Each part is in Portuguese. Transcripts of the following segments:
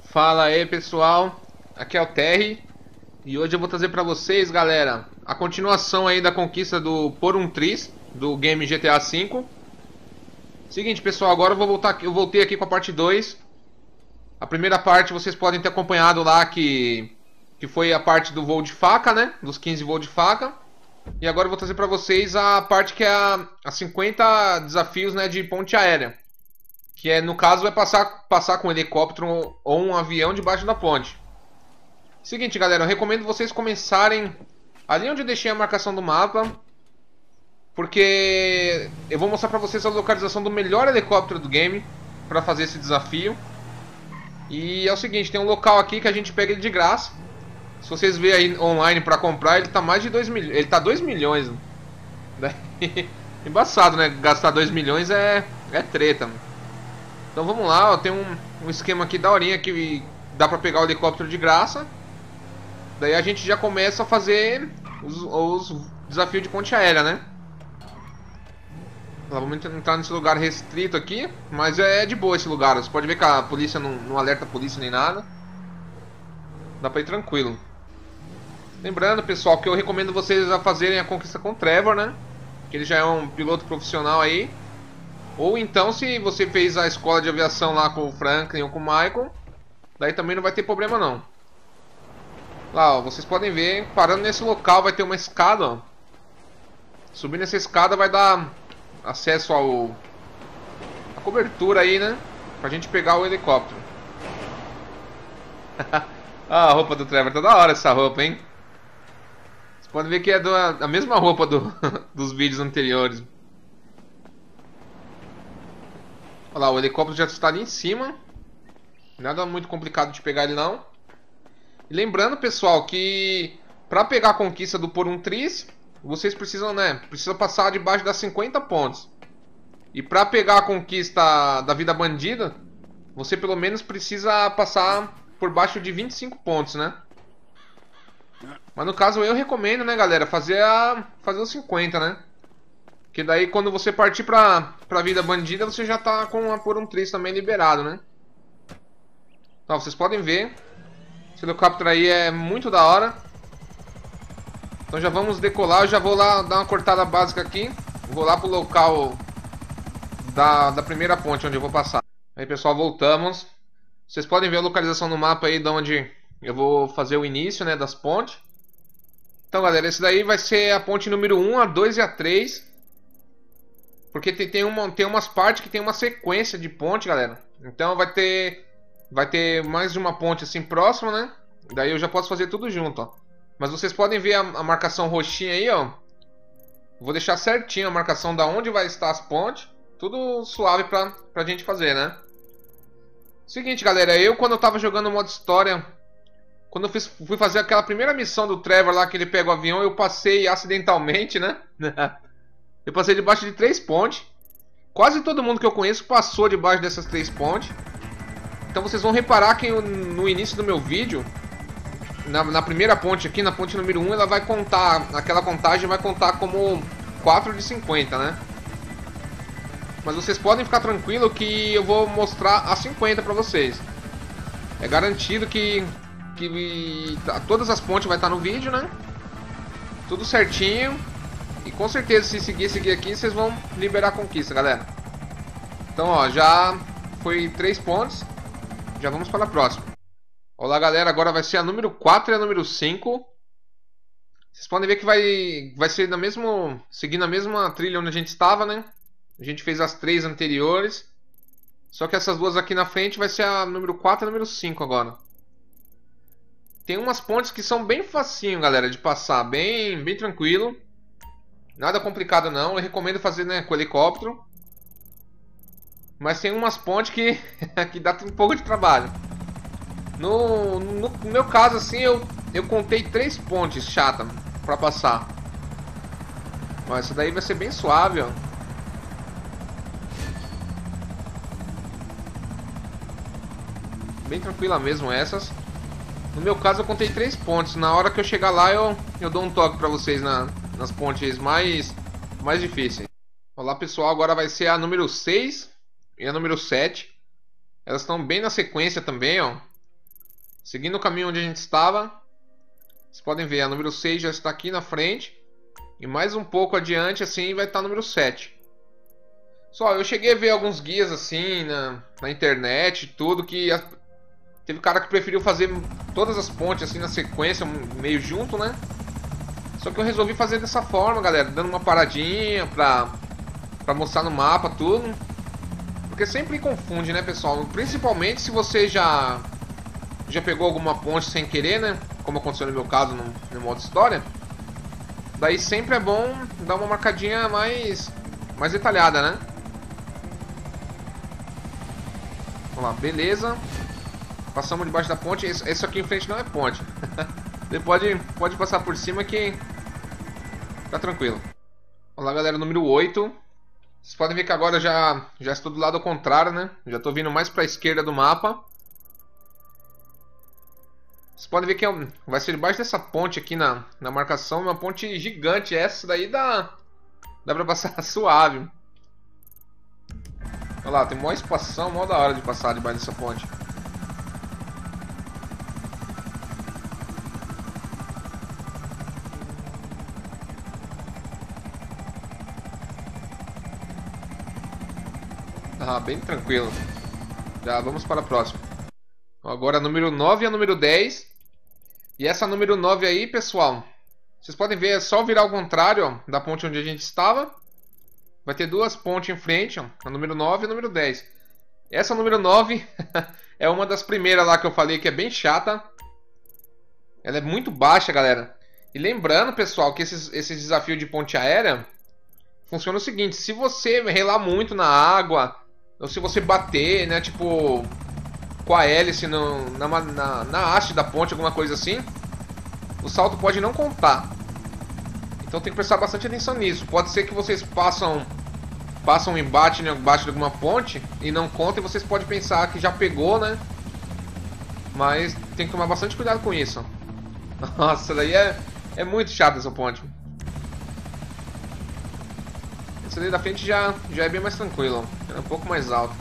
Fala aí pessoal, aqui é o Terry e hoje eu vou trazer pra vocês, galera, a continuação aí da conquista do Por um Tris do game GTA V. Seguinte pessoal, agora eu voltei aqui com a parte 2. A primeira parte vocês podem ter acompanhado lá que foi a parte do voo de faca, né? Dos 15 voos de faca. E agora eu vou trazer pra vocês a parte que é a 50 desafios, né, de ponte aérea. Que é, no caso, vai passar com um helicóptero ou um avião debaixo da ponte. Seguinte, galera, eu recomendo vocês começarem ali onde eu deixei a marcação do mapa. Porque eu vou mostrar pra vocês a localização do melhor helicóptero do game pra fazer esse desafio. E é o seguinte, tem um local aqui que a gente pega ele de graça. Se vocês verem aí online pra comprar, ele tá mais de 2 milhões. Ele tá 2 milhões. Embaçado, né? Gastar 2 milhões é treta, mano. Então vamos lá, ó, tem um esquema aqui daorinha que dá pra pegar o helicóptero de graça. Daí a gente já começa a fazer os desafios de ponte aérea, né? Lá, vamos entrar nesse lugar restrito aqui, mas é de boa esse lugar. Você pode ver que a polícia não alerta a polícia nem nada. Dá pra ir tranquilo. Lembrando, pessoal, que eu recomendo vocês a fazerem a conquista com o Trevor, né? Que ele já é um piloto profissional aí. Ou então, se você fez a escola de aviação lá com o Franklin ou com o Michael, daí também não vai ter problema não. Lá, ó, vocês podem ver, parando nesse local vai ter uma escada, ó. Subindo essa escada vai dar acesso a cobertura aí, né? Pra gente pegar o helicóptero. Ah, a roupa do Trevor, tá da hora essa roupa, hein? Vocês podem ver que é a mesma roupa dos vídeos anteriores. Olha lá, o helicóptero já está ali em cima. Nada muito complicado de pegar ele não. E lembrando, pessoal, que para pegar a conquista do Por um Tris, vocês precisam, né? Precisa passar debaixo das 50 pontes. E para pegar a conquista da vida bandida, você pelo menos precisa passar por baixo de 25 pontos, né? Mas no caso eu recomendo, né, galera, fazer os 50, né? Que daí quando você partir pra vida bandida, você já tá com a Por um Tris também liberado, né? Então, vocês podem ver. Esse helicóptero aí é muito da hora. Então já vamos decolar. Eu já vou lá dar uma cortada básica aqui. Vou lá pro local da primeira ponte onde eu vou passar. Aí, pessoal, voltamos. Vocês podem ver a localização no mapa aí de onde eu vou fazer o início, né, das pontes. Então, galera, esse daí vai ser a ponte número 1, a 2 e a 3. Porque tem umas partes que tem uma sequência de ponte, galera. Então vai ter mais de uma ponte assim próxima, né? Daí eu já posso fazer tudo junto, ó. Mas vocês podem ver a marcação roxinha aí, ó. Vou deixar certinho a marcação da onde vai estar as pontes. Tudo suave pra gente fazer, né? Seguinte, galera, quando eu tava jogando o modo história, quando eu fui fazer aquela primeira missão do Trevor lá, que ele pega o avião, eu passei acidentalmente, né? Eu passei debaixo de 3 pontes. Quase todo mundo que eu conheço passou debaixo dessas 3 pontes. Então vocês vão reparar que no início do meu vídeo, na primeira ponte aqui, na ponte número 1, ela vai contar, aquela contagem vai contar como 4 de 50, né? Mas vocês podem ficar tranquilo que eu vou mostrar a 50 pra vocês. É garantido que todas as pontes vai estar no vídeo, né? Tudo certinho. E com certeza, se seguir aqui, vocês vão liberar a conquista, galera. Então, ó, já foi 3 pontos. Já vamos para a próxima. Olá, galera, agora vai ser a número 4 e a número 5. Vocês podem ver que vai ser seguindo a mesma trilha onde a gente estava, né? A gente fez as 3 anteriores. Só que essas duas aqui na frente vai ser a número 4 e a número 5 agora. Tem umas pontes que são bem facinho, galera, de passar. Bem tranquilo. Nada complicado não, eu recomendo fazer, né, com helicóptero. Mas tem umas pontes que dá um pouco de trabalho. No meu caso, assim, eu contei 3 pontes chatas pra passar. Mas essa daí vai ser bem suave, ó. Bem tranquila mesmo essas. No meu caso eu contei 3 pontes. Na hora que eu chegar lá eu dou um toque pra vocês nas pontes mais difíceis. Olá, pessoal, agora vai ser a número 6 e a número 7. Elas estão bem na sequência também, ó. Seguindo o caminho onde a gente estava, vocês podem ver, a número 6 já está aqui na frente. E mais um pouco adiante, assim, vai estar a número 7. Só, eu cheguei a ver alguns guias, assim, na internet, tudo, que teve cara que preferiu fazer todas as pontes, assim, na sequência, meio junto, né? Só que eu resolvi fazer dessa forma, galera, dando uma paradinha pra mostrar no mapa tudo. Porque sempre confunde, né, pessoal? Principalmente se você já pegou alguma ponte sem querer, né? Como aconteceu no meu caso no modo história. Daí sempre é bom dar uma marcadinha mais detalhada, né? Vamos lá, beleza. Passamos debaixo da ponte. Esse aqui em frente não é ponte. Você pode passar por cima que tá tranquilo. Olha lá, galera, número 8. Vocês podem ver que agora já estou do lado ao contrário, né? Já estou vindo mais para a esquerda do mapa. Vocês podem ver que vai ser debaixo dessa ponte aqui na marcação. Uma ponte gigante. Essa daí dá pra passar suave. Olha lá, tem maior espação, mó da hora de passar debaixo dessa ponte. Ah, bem tranquilo. Já vamos para a próxima. Agora a número 9 e a número 10. E essa número 9 aí, pessoal, vocês podem ver, é só virar ao contrário, ó, da ponte onde a gente estava. Vai ter duas pontes em frente, ó, a número 9 e a número 10. Essa número 9 é uma das primeiras lá que eu falei que é bem chata. Ela é muito baixa, galera. E lembrando, pessoal, que esses desafios de ponte aérea funciona o seguinte: se você relar muito na água, ou se você bater, né, tipo, com a hélice na haste da ponte, alguma coisa assim, o salto pode não contar. Então tem que prestar bastante atenção nisso. Pode ser que vocês passam um embate embaixo de alguma ponte e não conta, e vocês podem pensar que já pegou, né? Mas tem que tomar bastante cuidado com isso. Nossa, daí é muito chato essa ponte. Essa daí da frente já é bem mais tranquilo, ó. É um pouco mais alto.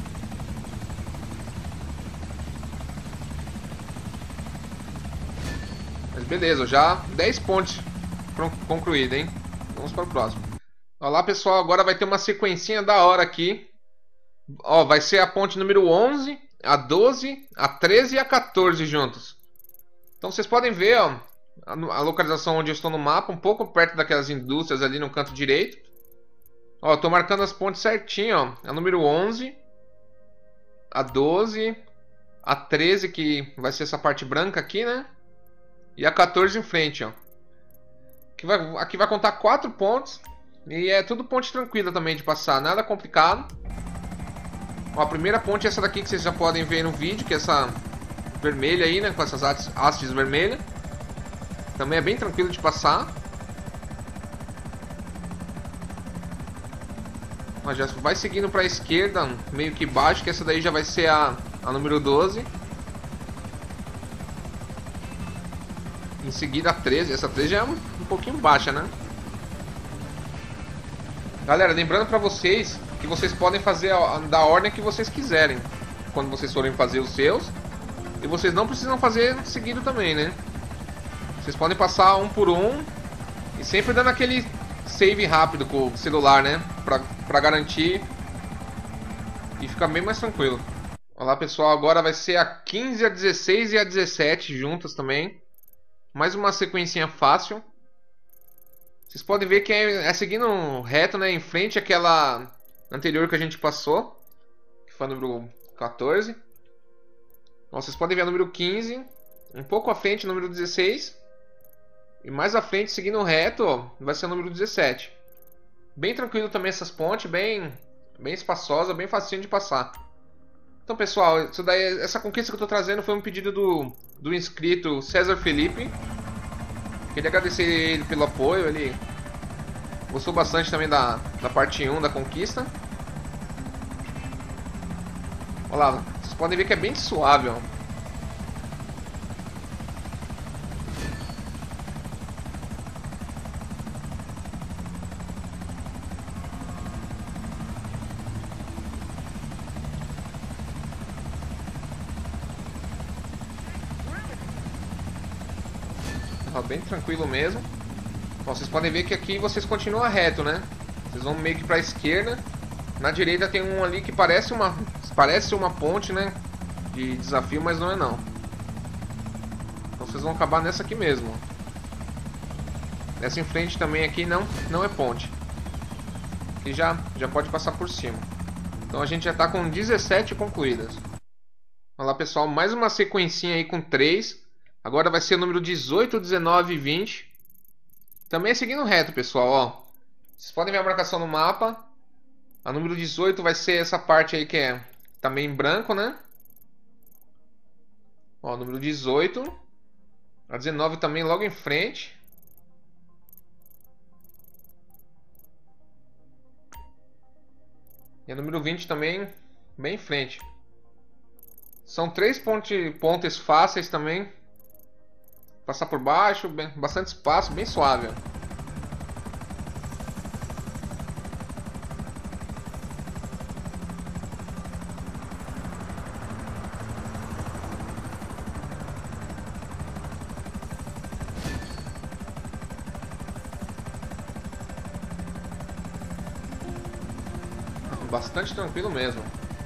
Mas beleza, já 10 pontes concluídas, hein? Vamos para o próximo. Olha lá, pessoal, agora vai ter uma sequencinha da hora aqui. Ó, vai ser a ponte número 11, a 12, a 13 e a 14 juntos. Então vocês podem ver, ó, a localização onde eu estou no mapa, um pouco perto daquelas indústrias ali no canto direito. Ó, eu tô marcando as pontes certinho, ó. A número 11, a 12, a 13, que vai ser essa parte branca aqui, né? E a 14 em frente, ó. Aqui vai contar 4 pontos. E é tudo ponte tranquila também de passar, nada complicado. Ó, a primeira ponte é essa daqui que vocês já podem ver no vídeo, que é essa vermelha aí, né? Com essas hastes vermelhas. Também é bem tranquilo de passar. Ó, já vai seguindo para a esquerda, meio que baixo, que essa daí já vai ser a número 12. Em seguida a 13. Essa 13 já é um pouquinho baixa, né? Galera, lembrando pra vocês que vocês podem fazer da ordem que vocês quiserem quando vocês forem fazer os seus. E vocês não precisam fazer seguido também, né? Vocês podem passar um por um. E sempre dando aquele save rápido com o celular, né? Pra garantir. E ficar bem mais tranquilo. Olha lá, pessoal, agora vai ser a 15, a 16 e a 17 juntas também. Mais uma sequencinha fácil. Vocês podem ver que é seguindo reto, né? Em frente àquela anterior que a gente passou, que foi a número 14. Ó, vocês podem ver a número 15. Um pouco à frente, número 16. E mais à frente, seguindo reto, ó, vai ser o número 17. Bem tranquilo também essas pontes, bem espaçosa, bem facinho de passar. Então, pessoal, essa conquista que eu estou trazendo foi um pedido do inscrito César Felipe. Queria agradecer ele pelo apoio, ele gostou bastante também da parte 1 da conquista. Olha lá, vocês podem ver que é bem suave, ó. Ó, bem tranquilo mesmo. Ó, vocês podem ver que aqui vocês continuam reto, né? Vocês vão meio que pra esquerda. Na direita tem um ali que parece uma ponte, né? De desafio, mas não é não. Então vocês vão acabar nessa aqui mesmo. Essa em frente também aqui não é ponte. Aqui já pode passar por cima. Então a gente já tá com 17 concluídas. Olha lá, pessoal, mais uma sequencinha aí com 3. Agora vai ser o número 18, 19 e 20. Também é seguindo reto, pessoal, ó. Vocês podem ver a marcação no mapa. A número 18 vai ser essa parte aí que é também em branco, né? Ó, número 18. A 19 também logo em frente. E a número 20 também bem em frente. São 3 pontes fáceis também. Passar por baixo, bastante espaço, bem suave. Bastante tranquilo mesmo.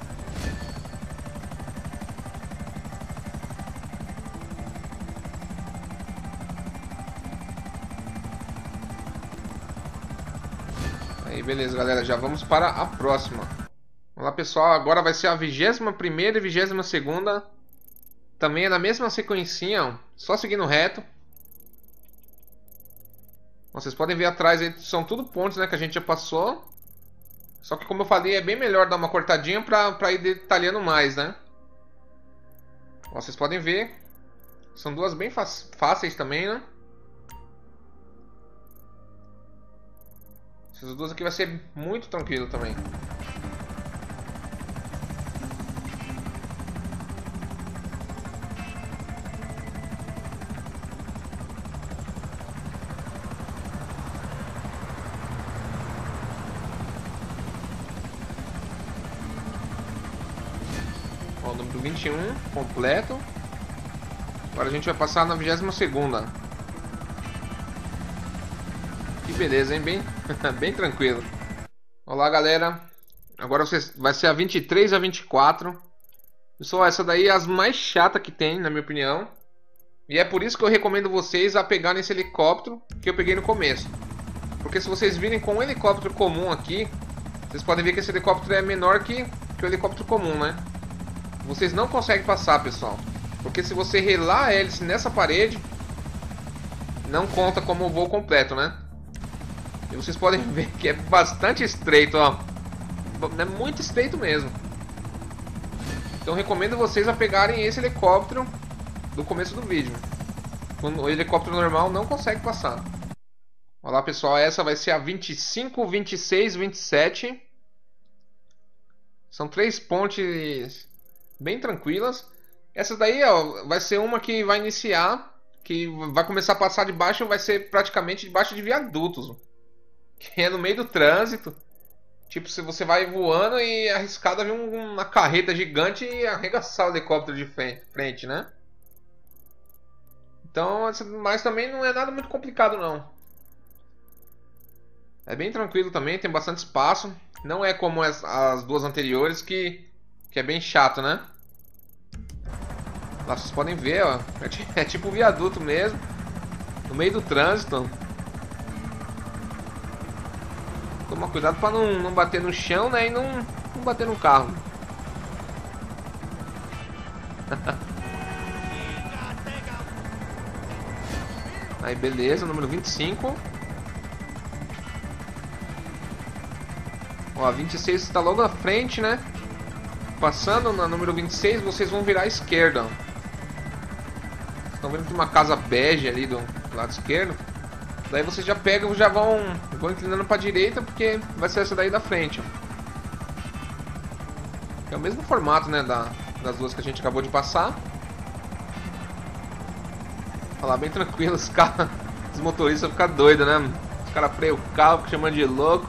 Aí, beleza, galera. Já vamos para a próxima. Vamos lá, pessoal. Agora vai ser a 21ª e 22ª. Também é na mesma sequencinha, ó, só seguindo reto. Vocês podem ver atrás aí, são tudo pontos, né, que a gente já passou. Só que, como eu falei, é bem melhor dar uma cortadinha pra ir detalhando mais, né? Vocês podem ver. São duas bem fáceis também, né? Essas duas aqui vai ser muito tranquilo também. Ó, o número 21 completo. Agora a gente vai passar na 22ª. Que beleza, hein? Bem tranquilo. Olá, galera. Agora vai ser a 23 a 24. Pessoal, essa daí é as mais chatas que tem, na minha opinião. E é por isso que eu recomendo vocês a pegarem esse helicóptero que eu peguei no começo. Porque se vocês virem com um helicóptero comum aqui, vocês podem ver que esse helicóptero é menor que o helicóptero comum, né? Vocês não conseguem passar, pessoal. Porque se você relar a hélice nessa parede, não conta como voo completo, né? E vocês podem ver que é bastante estreito, ó. É muito estreito mesmo. Então recomendo vocês a pegarem esse helicóptero do começo do vídeo. O helicóptero normal não consegue passar. Olha lá, pessoal, essa vai ser a 25, 26, 27. São 3 pontes bem tranquilas. Essa daí, ó, vai ser uma que vai iniciar, que vai começar a passar debaixo, vai ser praticamente debaixo de viadutos. Que é no meio do trânsito. Tipo, se você vai voando e arriscado vir uma carreta gigante e arregaçar o helicóptero de frente, né? Então, mas também não é nada muito complicado, não. É bem tranquilo também, tem bastante espaço. Não é como as duas anteriores, que é bem chato, né? Lá vocês podem ver, ó. É tipo um viaduto mesmo. No meio do trânsito. Toma cuidado para não bater no chão, né? E não bater no carro. Aí, beleza, número 25. Ó, a 26 está logo à frente, né? Passando na número 26, vocês vão virar à esquerda. Estão vendo que tem uma casa bege ali do lado esquerdo. Daí vocês já pegam, já vão inclinando para a direita, porque vai ser essa daí da frente. É o mesmo formato, né, das duas que a gente acabou de passar. Olha lá, bem tranquilo, os motoristas ficam doidos, né? Os caras freiam o carro, ficam chamando de louco.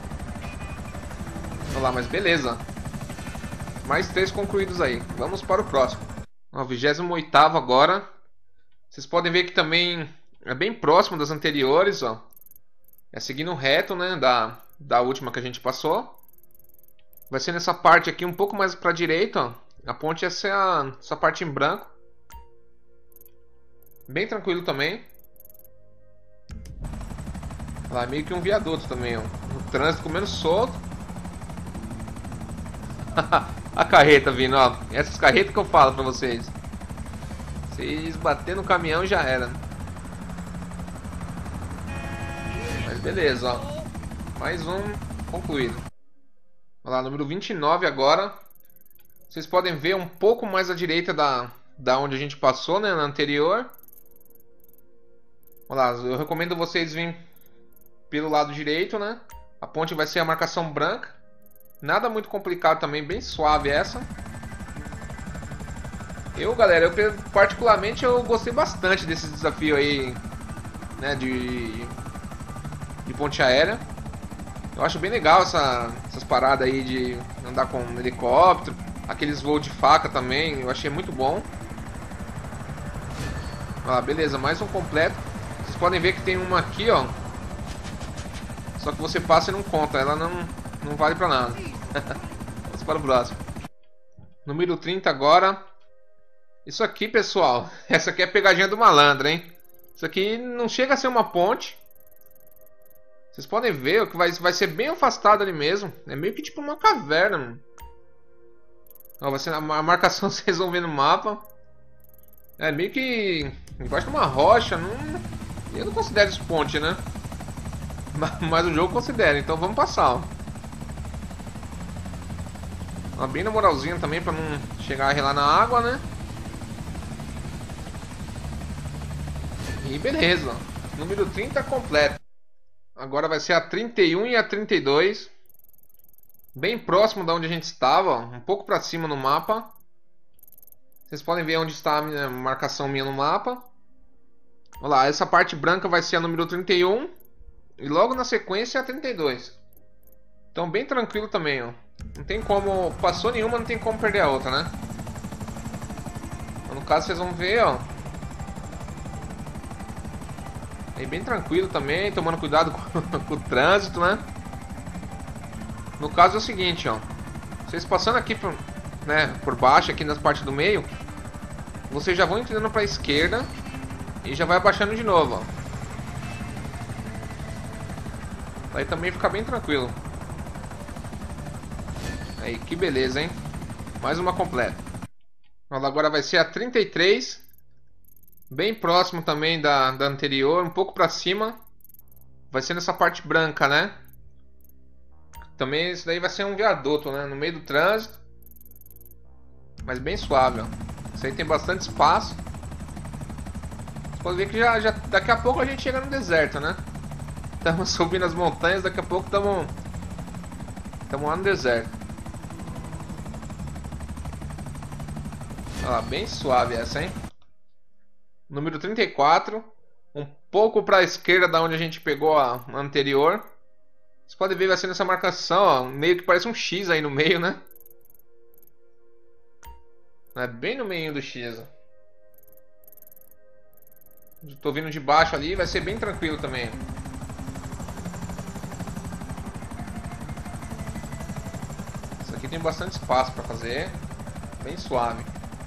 Olha lá, mas beleza. Mais 3 concluídos aí. Vamos para o próximo. Ó, 28º agora. Vocês podem ver que também É bem próximo das anteriores, ó. É seguindo reto, né, da última que a gente passou. Vai ser nessa parte aqui um pouco mais pra direita, ó. A ponte essa é essa parte em branco. Bem tranquilo também. Lá, meio que um viaduto também, ó. O trânsito comendo solto. A carreta vindo, ó. Essas carretas que eu falo pra vocês. Vocês bater no caminhão já era. Mas beleza, ó. Mais um concluído. Olha lá, número 29 agora. Vocês podem ver um pouco mais à direita da onde a gente passou, né, na anterior. Olha lá, eu recomendo vocês virem pelo lado direito, né? A ponte vai ser a marcação branca. Nada muito complicado também, bem suave essa. Galera, eu particularmente eu gostei bastante desse desafio aí, né, de ponte aérea. Eu acho bem legal essas paradas aí de andar com um helicóptero. Aqueles voos de faca também, eu achei muito bom. Ah, beleza, mais um completo. Vocês podem ver que tem uma aqui, ó. Só que você passa e não conta, ela não vale pra nada. Vamos para o próximo. Número 30 agora. Isso aqui, pessoal, essa aqui é a pegadinha do malandro, hein? Isso aqui não chega a ser uma ponte. Vocês podem ver que vai ser bem afastado ali mesmo. É meio que tipo uma caverna, mano. Ó, vai ser a marcação, vocês vão ver no mapa. É meio que embaixo de uma rocha. Eu não considero isso ponte, né? Mas o jogo considera, então vamos passar, ó. Bem na moralzinha também, pra não chegar a relar na água, né? E beleza, número 30 completo. Agora vai ser a 31 e a 32. Bem próximo da onde a gente estava, ó. Um pouco pra cima no mapa. Vocês podem ver onde está a minha marcação minha no mapa. Olha lá, essa parte branca vai ser a número 31. E logo na sequência a 32. Então bem tranquilo também, ó. Não tem como... Passou nenhuma, não tem como perder a outra, né? Então, no caso vocês vão ver, ó. É bem tranquilo também, tomando cuidado com o trânsito, né? No caso é o seguinte, ó. Vocês passando aqui por baixo, aqui nas partes do meio, vocês já vão inclinando para a esquerda e já vai abaixando de novo, ó. Aí também fica bem tranquilo. Aí, que beleza, hein? Mais uma completa. Agora vai ser a 33. Bem próximo também da anterior, um pouco pra cima. Vai ser nessa parte branca, né? Também isso daí vai ser um viaduto, né? No meio do trânsito. Mas bem suave, ó. Isso aí tem bastante espaço. Você pode ver que já daqui a pouco a gente chega no deserto, né? Estamos subindo as montanhas, daqui a pouco estamos lá no deserto. Olha lá, bem suave essa, hein? Número 34. Um pouco para a esquerda da onde a gente pegou a anterior. Você pode ver, vai ser nessa marcação, ó, meio que parece um X aí no meio, né? É bem no meio do X, ó. Tô vindo de baixo ali, vai ser bem tranquilo também. Isso aqui tem bastante espaço para fazer. Bem suave.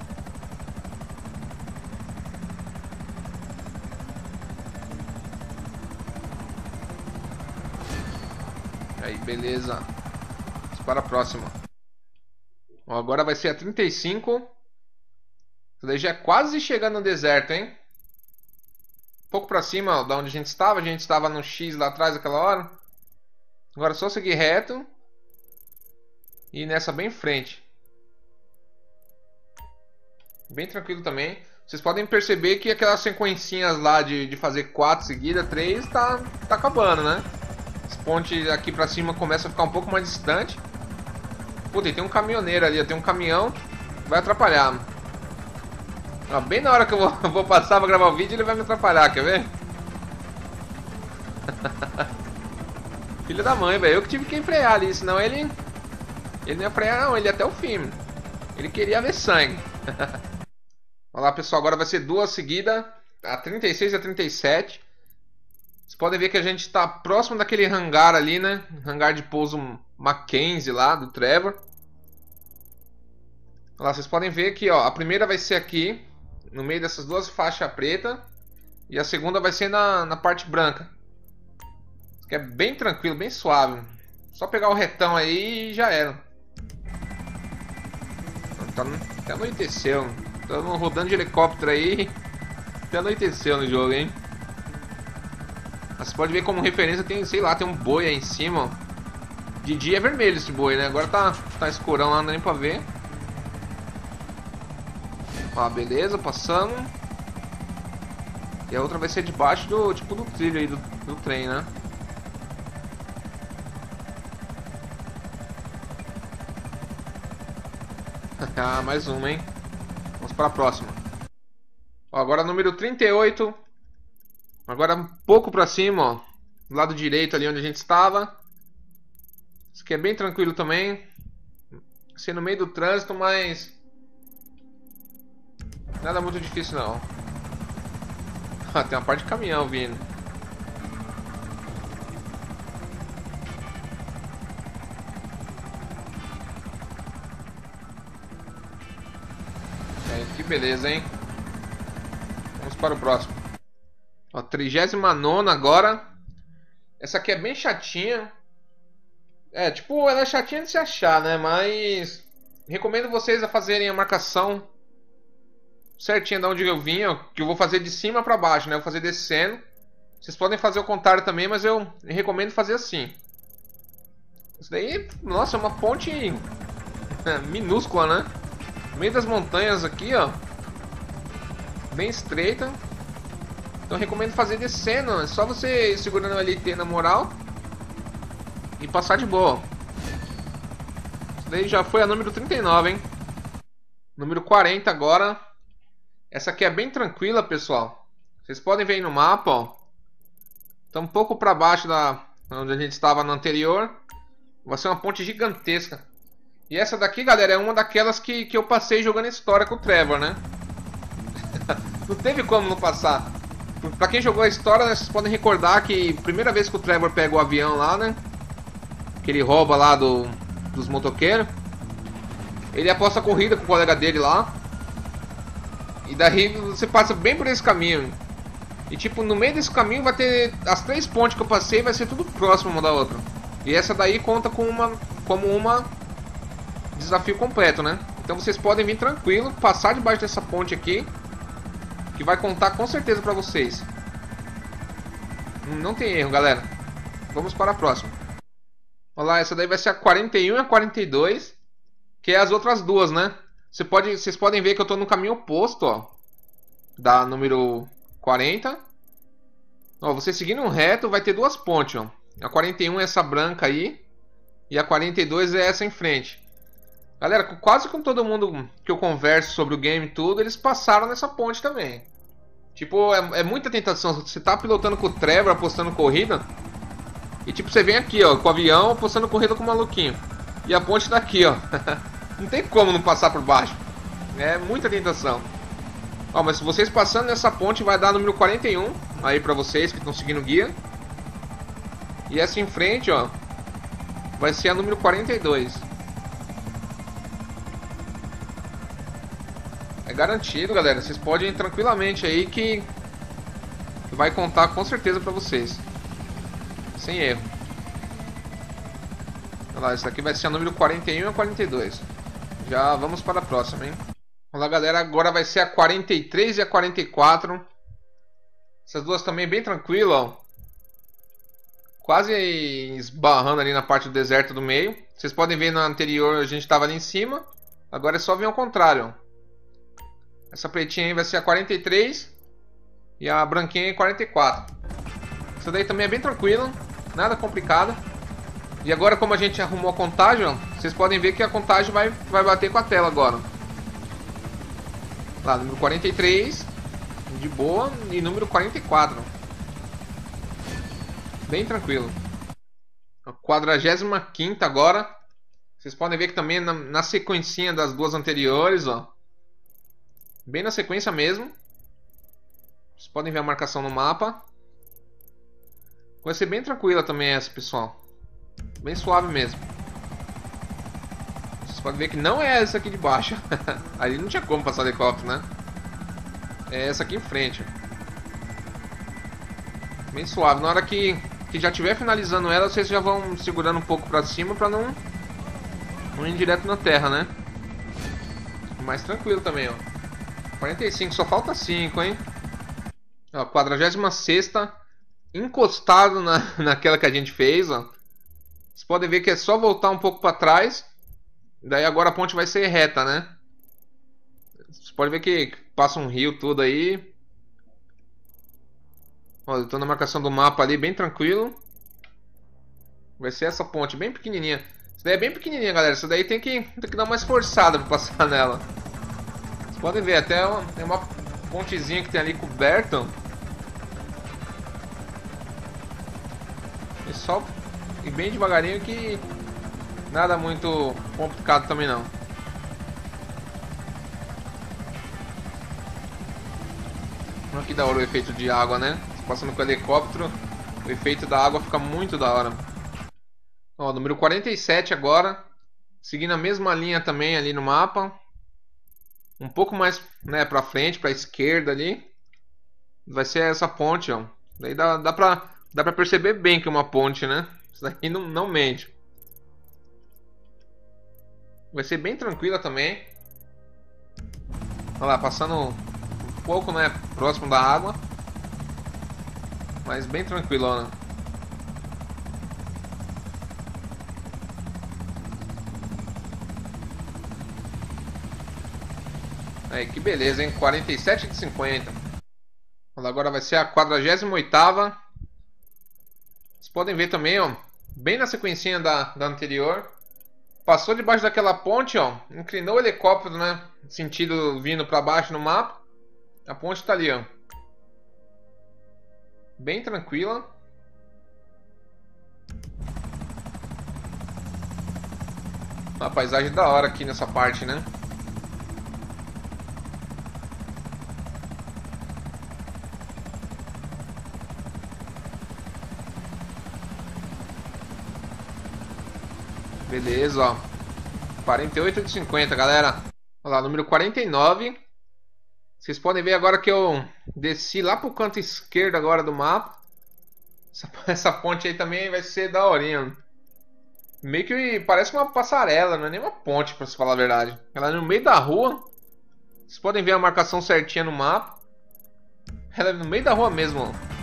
Aí, beleza. Vamos para a próxima. Ó, agora vai ser a 35. Isso daí já é quase chegando no deserto, hein? Um pouco para cima, ó, da onde a gente estava. A gente estava no X lá atrás aquela hora. Agora é só seguir reto. E ir nessa bem em frente. Bem tranquilo também. Vocês podem perceber que aquelas sequencinhas lá de fazer 4 seguidas, 3, tá acabando, né? Esse ponte aqui pra cima começa a ficar um pouco mais distante. Puta, e tem um caminhoneiro ali, tem um caminhão. Vai atrapalhar. Ó, bem na hora que eu vou passar pra gravar o vídeo, ele vai me atrapalhar, quer ver? Filho da mãe, velho. Eu que tive que frear ali, senão ele não ia frear não, ele ia até o fim. Ele queria ver sangue. Olha lá, pessoal, agora vai ser 2 seguidas. a 36 e a 37. Vocês podem ver que a gente está próximo daquele hangar ali, né? Hangar de pouso Mackenzie lá, do Trevor. Olha lá, vocês podem ver que ó, a primeira vai ser aqui, no meio dessas duas faixas pretas. E a segunda vai ser na parte branca. Isso aqui é bem tranquilo, bem suave. Só pegar o retão aí e já era. Até anoiteceu. Estamos rodando de helicóptero aí. Até anoiteceu no jogo, hein? Mas você pode ver como referência tem, sei lá, tem um boi aí em cima. Ó. De dia é vermelho esse boi, né? Agora tá escurão lá, não dá nem pra ver. Ó, beleza, passamos. E a outra vai ser debaixo do, tipo, do trilho aí do trem, né? Ah, mais uma, hein? Vamos para a próxima. Ó, agora número 38. Agora um pouco para cima, ó. Do lado direito ali onde a gente estava. Isso aqui é bem tranquilo também. Ser no meio do trânsito, mas... nada muito difícil não. Ah, tem uma parte de caminhão vindo. Que beleza, hein? Vamos para o próximo. Ó, 39ª agora. Essa aqui é bem chatinha. É, tipo, ela é chatinha de se achar, né? Mas recomendo vocês a fazerem a marcação certinha de onde eu vim, ó, que eu vou fazer de cima para baixo, né? Eu vou fazer descendo. Vocês podem fazer o contrário também, mas eu recomendo fazer assim. Isso daí, nossa, é uma ponte minúscula, né? No meio das montanhas aqui, ó. Bem estreita. Então eu recomendo fazer descendo. É só você ir segurando o LT na moral e passar de boa. Isso daí já foi a número 39, hein? Número 40 agora. Essa aqui é bem tranquila, pessoal. Vocês podem ver aí no mapa, ó. Tá um pouco para baixo da onde a gente estava no anterior. Vai ser uma ponte gigantesca. E essa daqui, galera, é uma daquelas que eu passei jogando história com o Trevor, né? Não teve como não passar. Pra quem jogou a história, né, vocês podem recordar que a primeira vez que o Trevor pega o avião lá, né? Que ele rouba lá dos motoqueiros. Ele aposta a corrida com o colega dele lá. E daí você passa bem por esse caminho. E tipo, no meio desse caminho vai ter as 3 pontes que eu passei, vai ser tudo próximo uma da outra. E essa daí conta como uma desafio completo, né? Então vocês podem vir tranquilo, passar debaixo dessa ponte aqui, que vai contar com certeza pra vocês. Não tem erro, galera. Vamos para a próxima. Olha lá, essa daí vai ser a 41 e a 42, que é as outras duas, né? Vocês podem ver que eu tô no caminho oposto, ó, da número 40. Ó, você seguindo um reto vai ter 2 pontes, ó. A 41 é essa branca aí e a 42 é essa em frente. Galera, quase com todo mundo que eu converso sobre o game e tudo, eles passaram nessa ponte também. Tipo, é muita tentação. Você tá pilotando com o Trevor, apostando corrida. E tipo, você vem aqui, ó, com o avião, apostando corrida com o maluquinho. E a ponte tá aqui, ó. Não tem como não passar por baixo. É muita tentação. Ó, mas se vocês passando nessa ponte, vai dar número 41. Aí pra vocês que estão seguindo o guia. E essa em frente, ó, vai ser a número 42. É garantido, galera. Vocês podem ir tranquilamente aí que vai contar com certeza pra vocês. Sem erro. Olha lá, essa aqui vai ser a número 41 e a 42. Já vamos para a próxima, hein? Olha lá, galera. Agora vai ser a 43 e a 44. Essas duas também bem tranquilo, ó. Quase esbarrando ali na parte do deserto do meio. Vocês podem ver na anterior a gente estava ali em cima. Agora é só vir ao contrário, ó. Essa pretinha aí vai ser a 43 e a branquinha é 44. Essa daí também é bem tranquila, nada complicado. E agora, como a gente arrumou a contagem, ó, vocês podem ver que a contagem vai bater com a tela agora. Lá, número 43, de boa, e número 44. Bem tranquilo. A 45ª agora. Vocês podem ver que também na sequencinha das duas anteriores, ó. Bem na sequência mesmo. Vocês podem ver a marcação no mapa. Vai ser bem tranquila também essa, pessoal. Bem suave mesmo. Vocês podem ver que não é essa aqui de baixo. Ali não tinha como passar helicóptero, né? É essa aqui em frente. Bem suave. Na hora que já estiver finalizando ela, vocês já vão segurando um pouco pra cima pra não ir direto na terra, né? Mais tranquilo também, ó. 45, só falta 5, hein? Ó, 46ª. Encostado naquela que a gente fez, ó. Vocês podem ver que é só voltar um pouco para trás. Daí agora a ponte vai ser reta, né? Vocês podem ver que passa um rio tudo aí. Ó, eu tô na marcação do mapa ali, bem tranquilo. Vai ser essa ponte, bem pequenininha. Isso daí é bem pequenininha, galera. Isso daí tem que dar mais forçada para passar nela. Vocês podem ver, até tem uma pontezinha que tem ali coberta. E só ir bem devagarinho, que nada muito complicado também não. Olha que da hora o efeito de água, né? Passando com o helicóptero, o efeito da água fica muito da hora. Ó, número 47 agora. Seguindo a mesma linha também ali no mapa. Um pouco mais, né, pra frente, pra esquerda ali. Vai ser essa ponte, ó. Daí dá pra perceber bem que é uma ponte, né? Isso daqui não mente. Vai ser bem tranquila também. Olha lá, passando um pouco, né, próximo da água. Mas bem tranquilona. Aí, que beleza, hein? 47 de 50. Agora vai ser a 48ª. Vocês podem ver também, ó, bem na sequencinha da anterior. Passou debaixo daquela ponte, ó, inclinou o helicóptero, né, sentido vindo para baixo no mapa. A ponte tá ali, ó. Bem tranquila. Uma paisagem da hora aqui nessa parte, né? Beleza, ó. 48 de 50, galera. Olha lá, número 49. Vocês podem ver agora que eu desci lá pro canto esquerdo agora do mapa. Essa ponte aí também vai ser daorinha. Meio que parece uma passarela, não é nem uma ponte, pra se falar a verdade. Ela é no meio da rua. Vocês podem ver a marcação certinha no mapa. Ela é no meio da rua mesmo, ó.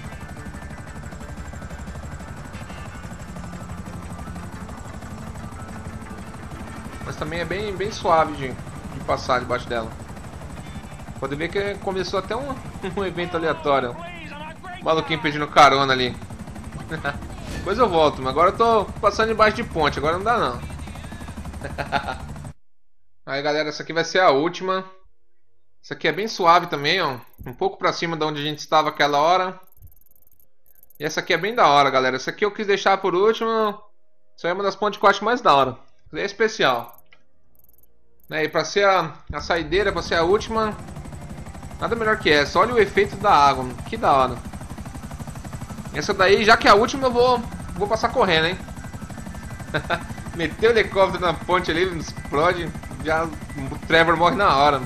Mas também é bem suave de passar debaixo dela. Pode ver que começou até um evento aleatório. O maluquinho pedindo carona ali. Depois eu volto, mas agora eu tô passando debaixo de ponte, agora não dá não. Aí galera, essa aqui vai ser a última. Essa aqui é bem suave também, ó. Um pouco pra cima de onde a gente estava aquela hora. E essa aqui é bem da hora, galera. Essa aqui eu quis deixar por último. Isso aí é uma das pontes que eu acho mais da hora. É especial. E pra ser a saideira, pra ser a última, nada melhor que essa. Olha o efeito da água, que da hora. Essa daí, já que é a última, eu vou passar correndo, hein. Meteu o helicóptero na ponte ali, explode. Já o Trevor morre na hora.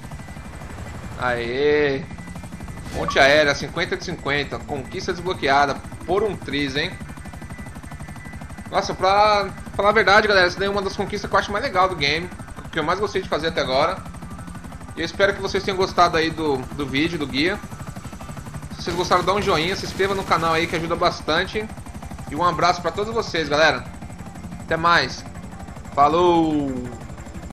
Aê. Ponte aérea, 50 de 50. Conquista desbloqueada por um triz, hein. Nossa, pra falar a verdade, galera, essa daí é uma das conquistas que eu acho mais legal do game. Que eu mais gostei de fazer até agora. E eu espero que vocês tenham gostado aí do vídeo, do guia. Se vocês gostaram, dá um joinha, se inscreva no canal aí que ajuda bastante. E um abraço pra todos vocês, galera. Até mais. Falou!